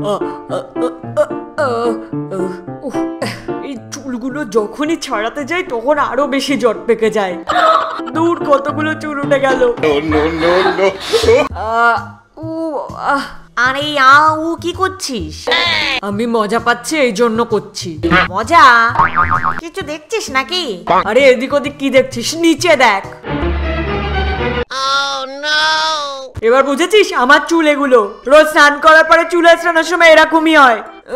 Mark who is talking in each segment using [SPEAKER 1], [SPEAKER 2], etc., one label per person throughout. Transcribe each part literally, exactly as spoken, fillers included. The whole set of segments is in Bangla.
[SPEAKER 1] এই চুলগুলো যখনই ছাড়াতে যাই তখন আরো বেশি জট পেকে যায়। দূর কতগুলো চুল উঠে গেল।
[SPEAKER 2] আরে ও কি করছিস?
[SPEAKER 1] আমি মজা পাচ্ছি এই জন্য করছি।
[SPEAKER 2] মজা? কিছু দেখছিস নাকি?
[SPEAKER 1] আরে এদিক ওদিক কি দেখছিস? নিচে দেখ। এবার বুঝেছিস আমার চুল এগুলো। রোজ স্নান করার পরে চুল আঁচড়ানোর সময় এরকমই হয়।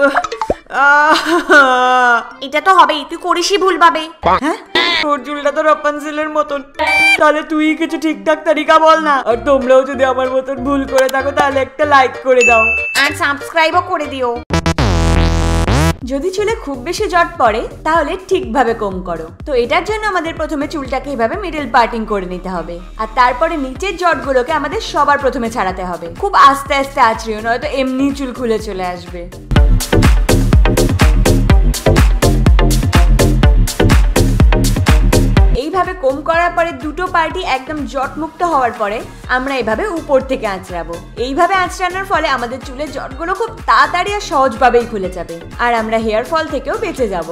[SPEAKER 2] এটা তো হবেই, তুই করিসই ভুল ভাবে।
[SPEAKER 1] হ্যাঁ, তোর চুলটা তো রাপানজেলের মতন, তাহলে তুই কিছু ঠিকঠাক তরিকা বল না। আর তোমরাও যদি আমার মতন ভুল করে থাকো তাহলে একটা লাইক করে দাও
[SPEAKER 2] আর সাবস্ক্রাইবও করে দিও।
[SPEAKER 1] যদি চুলে খুব বেশি জট পড়ে তাহলে ঠিকভাবে কম করো। তো এটার জন্য আমাদের প্রথমে চুলটাকে এইভাবে মিডল পার্টিং করে নিতে হবে, আর তারপরে নিচের জটগুলোকে আমাদের সবার প্রথমে ছাড়াতে হবে। খুব আস্তে আস্তে আঁচড়িও, নয়তো এমনি চুল খুলে চলে আসবে। এইভাবে কম করার পরে দুটো পার্টি একদম জট মুক্ত হওয়ার পরে আমরা এইভাবে উপর থেকে আঁচড়াবো। এইভাবে আঁচড়ানোর ফলে আমাদের চুলের জটগুলো খুব তাড়াতাড়ি আর সহজভাবেই খুলে যাবে, আর আমরা হেয়ার ফল থেকেও বেঁচে যাব।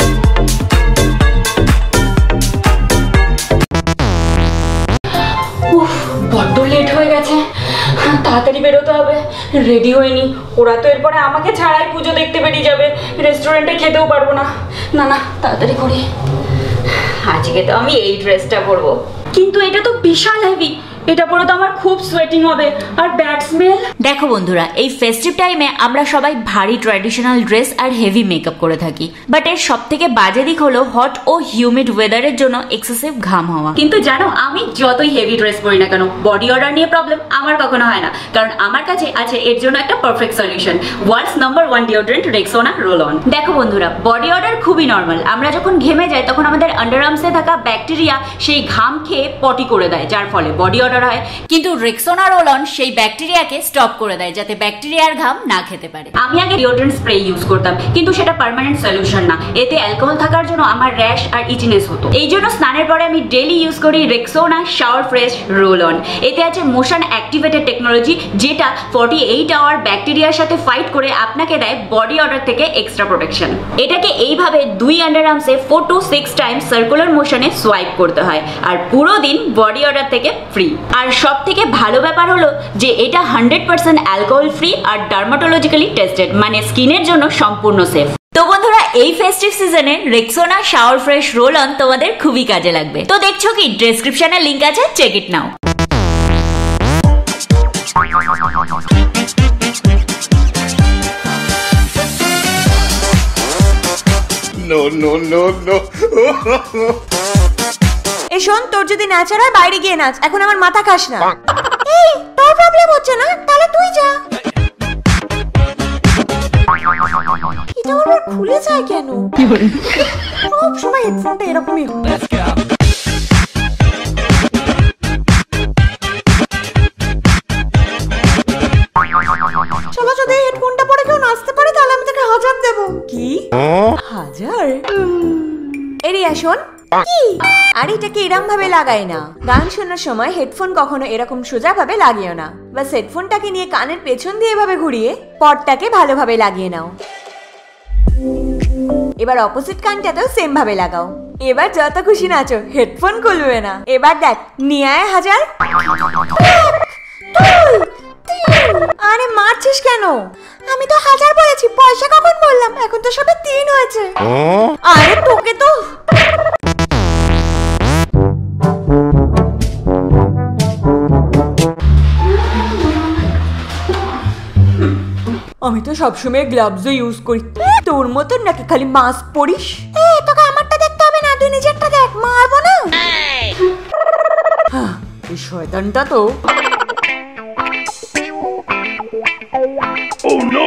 [SPEAKER 3] বড্ড লেট হয়ে গেছে, তাড়াতাড়ি বেরোতে হবে। রেডি হয়নি, ওরা তো এরপরে আমাকে ছাড়াই পুজো দেখতে বেরিয়ে যাবে, রেস্টুরেন্টে খেতেও পারবো না। না না তাড়াতাড়ি করি। আজকে তো আমি এই ড্রেসটা পরবো, কিন্তু এটা তো বিশাল হেভি। এটা পরে তো আমার খুব সোয়েটিং হবে আর ব্যাড স্মেল।
[SPEAKER 4] দেখো বন্ধুরা, এই ফেস্টিভ টাইমে আমরা সবাই ভারী ট্র্যাডিশনাল ড্রেস আর হেভি মেকআপ করে থাকি, বাট এর সব থেকে বাজে দিক হলো হট ও হিউমিড ওয়েদারের জন্য এক্সেসিভ ঘাম হওয়া।
[SPEAKER 3] কিন্তু জানো, আমি যতই হেভি ড্রেস পরি না কেন, বডি অর্ডার নিয়ে প্রবলেম আমার কখনো হয় না, কারণ আমার কাছে আছে এর জন্য একটা perfect solution, world's number one deodorant Rexona roll on. দেখো বন্ধুরা, বডি অর্ডার খুবই নর্মাল। আমরা যখন ঘেমে যাই তখন আমাদের আন্ডারআর্মসে থাকা ব্যাকটেরিয়া সেই ঘাম খেয়ে পটি করে দেয়, যার ফলে বডি অর্ডার হয়।
[SPEAKER 4] কিন্তু রেক্সোনা রোল অন সেই ব্যাকটেরিয়াকে স্টপ করে দেয়, যাতে ব্যাকটেরিয়ার ঘাম না খেতে পারে।
[SPEAKER 3] আমি আগে ডিওড্রেন্ট স্প্রে ইউজ করতাম, কিন্তু সেটা পার্মানেন্ট সলিউশন না। এতে অ্যালকোহল থাকার জন্য আমার র্যাশ আর ইচিনেস হতো। এই জন্য স্নানের পরে আমি ডেইলি ইউজ করি Rexona shower fresh roll on. এতে আছে মোশন অ্যাক্টিভেটেড টেকনোলজি, যেটা ফর্টি এইট আওয়ার ব্যাকটেরিয়ার সাথে ফাইট করে আপনাকে দেয় বডি অর্ডার থেকে এক্সট্রা প্রোটেকশন। এটাকে এইভাবে দুই আন্ডারআর্মসে four two six time circular মোশনে সোয়াইপ করতে হয়, আর পুরো দিন বডি অর্ডার থেকে ফ্রি। আর সব থেকে ভালো ব্যাপার হলো যে এটা হান্ড্রেড পার্সেন্ট অ্যালকোহল ফ্রি আর ডার্মাটোলজিক্যালি টেস্টেড, মানে স্কিনের জন্য সম্পূর্ণ সেফ।
[SPEAKER 4] তো বন্ধুরা, এই ফেস্টিভ সিজনে Rexona shower fresh roll on তোমাদের খুবই কাজে লাগবে। তো দেখছো কি, ডেসক্রিপশনে লিংক আছে, check it now.
[SPEAKER 5] No, no, no, no.
[SPEAKER 1] এই শোন, তোর যদি নাচার হয় বাইরে গিয়ে নাচ, এখন আমার মাথা খাস না। এই, তোর প্রবলেম হচ্ছে না, তাহলে তুই যা। এটা আবার খুলে যায় কেন? সব সময় হেডফোনটা এরকমই হয়। চলো, যদি হেডফোনটা পরে কেউ নাচতে পারে তাহলে আমি তাকে হাজার দেবো। কি হাজার? এরিয়া শোন, কি? আর এটাকে এরকম ভাবে লাগাই না। গান শোনার সময় হেডফোন কখনো এরকম সোজা ভাবে লাগিও না, বাস হেডফোনটাকে নিয়ে কানের পেছন দিয়ে এভাবে ঘুরিয়ে পটটাকে ভালোভাবে লাগিয়ে নাও। এবার অপোজিট কানটাতেও সেম ভাবে লাগাও। এবার যত খুশি নাচো, হেডফোন খুলবে না। এবার দেখ, নিয়ে আয় হাজার। আরে মারছিস কেন? আমি তো হাজার বলেছি, পয়সা কখন বললাম? এখন তো সবে তিন হয়েছে। আরে তোকে তো আমি তো সবসময় গ্লাভস ইউজ করি, তোর মতন নাকি খালি মাস্ক পরিস? এই, তোকে আমারটা দেখতে হবে না, তুই নিজেরটা দেখ। মারবো না। এই শয়তানটা তো।
[SPEAKER 5] Oh no!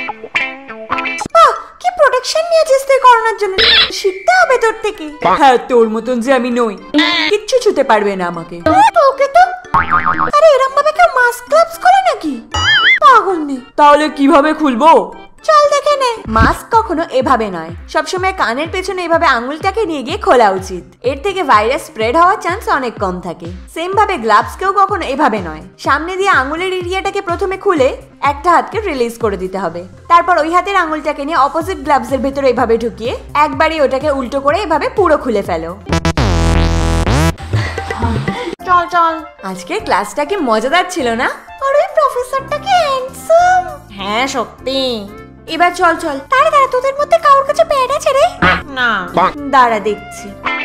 [SPEAKER 1] কি প্রোটেকশন নিয়েছিস তুই করোনার জন্য? শিখতে হবে তোর থেকে। হ্যাঁ, তোর মতন যে আমি নই, কিচ্ছু ছুতে পারবে না আমাকে। তোকে তো আরে এরকম ভাবে কেউ মাস্ক গ্লাভস করে নাকি? পাগল নে। তাহলে কিভাবে খুলবো? চল দেখে নে। মাস্ক কখনো এভাবে নয়, সবসময় কানের পেছনে এভাবে আঙুলটাকে নিয়ে গিয়ে খোলা উচিত। এর থেকে ভাইরাস স্প্রেড হওয়ার চান্স অনেক কম থাকে। সেম ভাবে গ্লাভসকেও কখনো এভাবে নয়, সামনে দিয়ে আঙুলের এরিয়াটাকে প্রথমে খুলে একটা হাতকে রিলিজ করে দিতে হবে, তারপর ওই হাতের আঙুলটাকে নিয়ে অপোজিট গ্লাভসের ভেতরে এভাবে ঢুকিয়ে একবারই ওটাকে উল্টো করে এভাবে পুরো খুলে ফেলো।
[SPEAKER 2] চল চল।
[SPEAKER 1] আজকে ক্লাসটা কি মজাদার ছিল না? আর ওই প্রফেসরটা কি হ্যান্ডসাম।
[SPEAKER 2] হ্যাঁ সত্যি।
[SPEAKER 1] এবার চল চল। দাঁড়া দাঁড়া, তোদের মধ্যে কারোর কাছে প্যাড আছে রে?
[SPEAKER 2] না।
[SPEAKER 1] দাঁড়া দেখছি।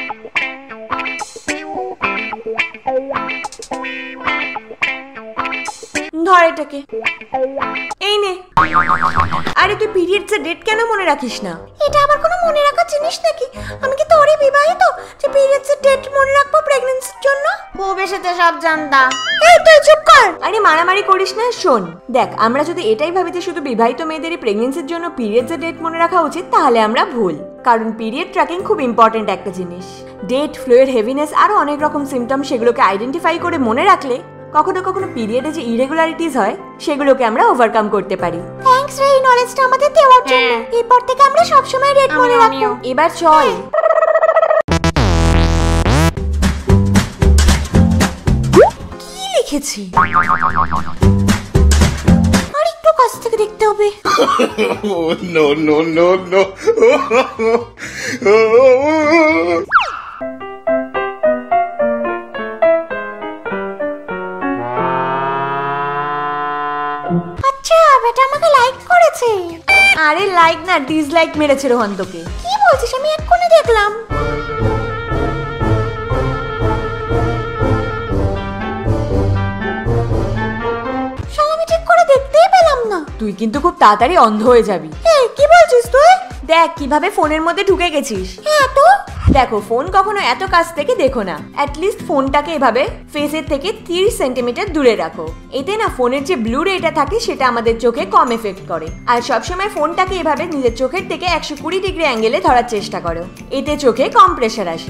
[SPEAKER 1] ধর এটাকে, এই নে। আরে তুই পিরিয়ডস এর ডেট কেন মনে রাখিস না? এটা আবার কোনো মনে রাখার জিনিস নাকি? আমি কি তোরই বিবাহিত যে পিরিয়ডস এর ডেট মনে রাখবো প্রেগন্যান্সির জন্য?
[SPEAKER 2] খুব এসেতে সব জানতা।
[SPEAKER 1] এই তুই চুপ কর। আরে মারামারি করিস না। শোন দেখ, আমরা যদি এটাই ভাবি যে শুধু বিবাহিত মেয়েদেরই প্রেগন্যান্সির জন্য পিরিয়ডস এর ডেট মনে রাখা উচিত, তাহলে আমরা ভুল। কারণ পিরিয়ড ট্র্যাকিং খুব ইম্পর্টেন্ট একটা জিনিস। ডেট, ফ্লুয়েড, হেভিনেস আরো অনেক রকম সিমটম, সেগুলোকে আইডেন্টিফাই করে মনে রাখলে কখনো কখনো পিরিয়ডে যে ইরেগুলারিটিস হয় সেগুলোকে আমরা ওভারকাম করতে পারি। থ্যাঙ্কস রে এই নলেজটা আমাদের দেওয়ার জন্য। এরপর থেকে আমরা সব সময় ডেট মনে রাখবো। এবার চল। কি লিখেছি? আর একটু কাছ থেকে দেখতে হবে।
[SPEAKER 5] Oh, no, no, no, no.
[SPEAKER 1] আচ্ছা, বেটা আমাকে লাইক করেছে। আরে লাইক না, ডিসলাইক মেরেছে রোহন তোকে। কি বলছিস? আমি এক্ষুনি দেখলাম। শালা আমি ঠিক করে দেখতেই পেলাম না। তুই কিন্তু খুব তাড়াতাড়ি অন্ধ হয়ে যাবি। এই কি বলছিস তুই? দেখ কিভাবে ফোনের মধ্যে ঢুকে গেছিস। হ্যাঁ তো দেখো, ফোন কখনো এত কাছ থেকে দেখো না। অ্যাটলিস্ট ফোনটাকে এভাবে ফেসের থেকে তিরিশ সেন্টিমিটার দূরে রাখো। এতে না ফোনের যে ব্লু রেটা থাকে সেটা আমাদের চোখে কম এফেক্ট করে। আর সবসময় ফোনটাকে এভাবে নিজের চোখের থেকে একশো কুড়ি ডিগ্রি অ্যাঙ্গেলে ধরার চেষ্টা করো। এতে চোখে কম প্রেশার আসে।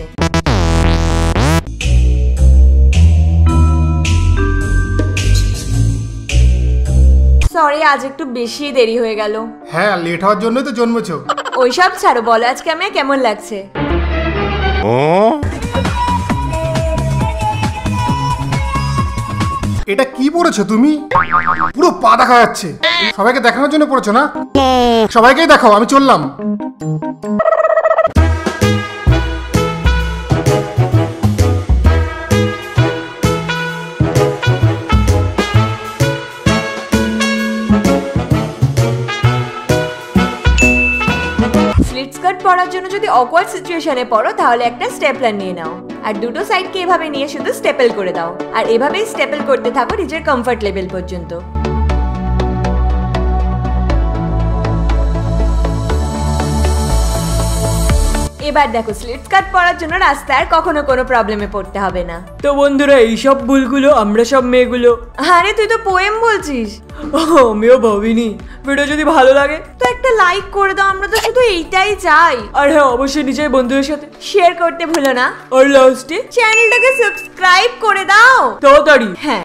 [SPEAKER 1] সরি, আজ একটু বেশি দেরি হয়ে গেল।
[SPEAKER 6] হ্যাঁ, লেট হওয়ার জন্যই তো জন্মেছো।
[SPEAKER 1] ওইসব ছাড়ো, বলো আজকে আমার কেমন লাগছে?
[SPEAKER 6] এটা কি পড়েছো তুমি? পুরো পা দেখা যাচ্ছে। সবাইকে দেখানোর জন্য পড়েছো না? সবাইকেই দেখাও, আমি চললাম।
[SPEAKER 1] স্লিট স্কার্ট পরার জন্য যদি অকওয়ার্ড সিচুয়েশনে পড়ো তাহলে একটা স্টেপলার নিয়ে নাও আর দুটো সাইডকে এভাবে নিয়ে শুধু স্টেপল করে দাও আর এভাবেই স্টেপল করতে থাকো নিজের কমফর্ট লেভেল পর্যন্ত। এবার দেখো স্লিট স্কার্ট পরার জন্য রাস্তায় আর কখনো কোনো প্রবলেমে পড়তে হবে না।
[SPEAKER 7] তো বন্ধুরা, এইসব ভুলগুলো আমরা সব মেয়েগুলো।
[SPEAKER 1] আরে তুই তো পোয়েম বলছিস।
[SPEAKER 7] আমিও ভাবিনি। ভিডিও যদি ভালো লাগে
[SPEAKER 1] তো একটা লাইক করে দাও, আমরা তো শুধু এইটাই চাই।
[SPEAKER 7] আর হ্যাঁ, অবশ্যই নিজের বন্ধুদের সাথে
[SPEAKER 1] শেয়ার করতে ভুলো না
[SPEAKER 7] আর লাস্টে
[SPEAKER 1] চ্যানেলটাকে সাবস্ক্রাইব করে দাও
[SPEAKER 7] তাড়াতাড়ি।
[SPEAKER 1] হ্যাঁ।